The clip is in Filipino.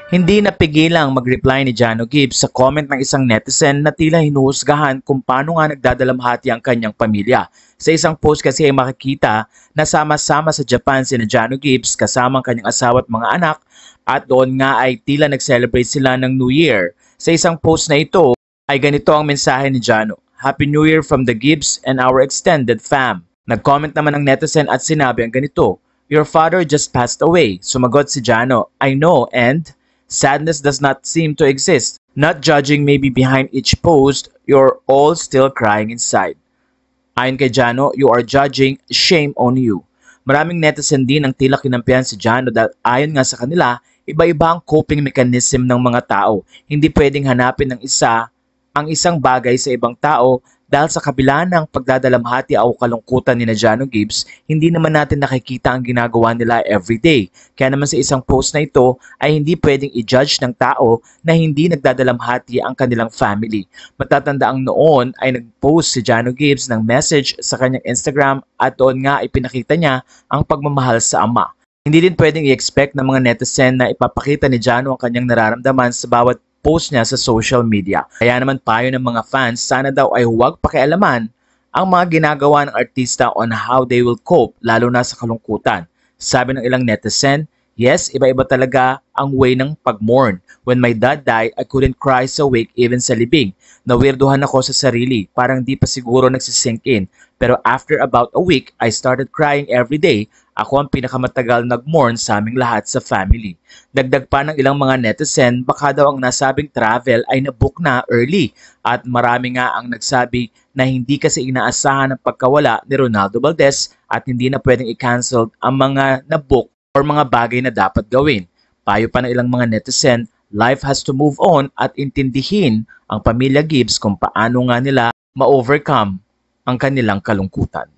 Hindi napigilang mag-reply ni Jano Gibbs sa comment ng isang netizen na tila hinuhusgahan kung paano nga nagdadalamhati ang kanyang pamilya. Sa isang post kasi ay makikita na sama-sama sa Japan sina Jano Gibbs kasama ang kanyang asawa at mga anak at doon nga ay tila nag-celebrate sila ng New Year. Sa isang post na ito ay ganito ang mensahe ni Jano: "Happy New Year from the Gibbs and our extended fam." Nag-comment naman ang netizen at sinabi ang ganito: "Your father just passed away." Sumagot si Jano, "I know, and sadness does not seem to exist. Not judging maybe behind each post, you're all still crying inside." Ayon kay Jano, "You are judging, shame on you." Maraming netizen din ang tila kinampihan si Jano dahil ayon nga sa kanila, iba-iba ang coping mechanism ng mga tao. Hindi pwedeng hanapin ng isa ang isang bagay sa ibang tao dahil sa kabila ng pagdadalamhati o kalungkutan ni Jano Gibbs, hindi naman natin nakikita ang ginagawa nila everyday. Kaya naman sa isang post na ito ay hindi pwedeng i-judge ng tao na hindi nagdadalamhati ang kanilang family. Matatandaang noon ay nag-post si Jano Gibbs ng message sa kanyang Instagram at doon nga ipinakita niya ang pagmamahal sa ama. Hindi din pwedeng i-expect ng mga netizen na ipapakita ni Jano ang kanyang nararamdaman sa bawat post niya sa social media. Kaya naman payo ng mga fans, sana daw ay huwag pakialaman ang mga ginagawa ng artista on how they will cope, lalo na sa kalungkutan. Sabi ng ilang netizen, yes, iba-iba talaga ang way ng pag-mourn. When my dad died, I couldn't cry sa wake even sa libing. Nawirduhan ako sa sarili, parang di pa siguro nagsisink in. Pero after about a week, I started crying every day. Ako ang pinakamatagal nag-mourn sa aming lahat sa family. Dagdag pa ng ilang mga netizen, baka daw ang nasabing travel ay nabook na early. At marami nga ang nagsabi na hindi kasi inaasahan ang pagkawala ni Ronaldo Valdez at hindi na pwedeng i-cancel ang mga nabook or mga bagay na dapat gawin. Payo pa ng ilang mga netizen, life has to move on at intindihin ang pamilya Gibbs kung paano nga nila ma-overcome ang kanilang kalungkutan.